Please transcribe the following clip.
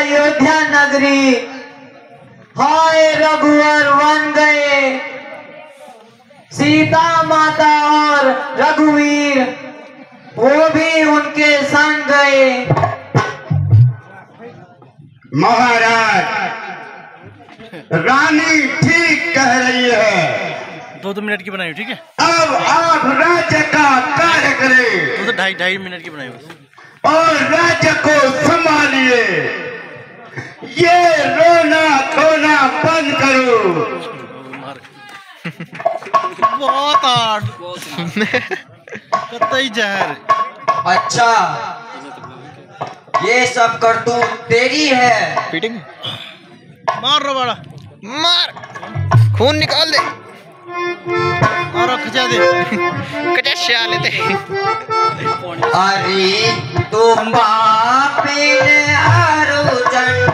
अयोध्या नगरी, हाय रघुवर वन गए, सीता माता और रघुवीर वो भी उनके संग गए। महाराज, रानी ठीक कह रही है। 2 मिनट की बनाई, ठीक है। अब आप राज्य का कार्य करें। तो 2.5 मिनट की बनाई बस। और राज्य को संभालिए। ये रोना धोना बंद करो। बहुत हार्ड कतई जहर। अच्छा, ये सब करतूत तेरी है। पीटेंगे, मार रो बड़ा, मार, खून निकाल दे, मारो खचा दे, कचा श्या लेते। अरे तुम बाप ने अर्जुन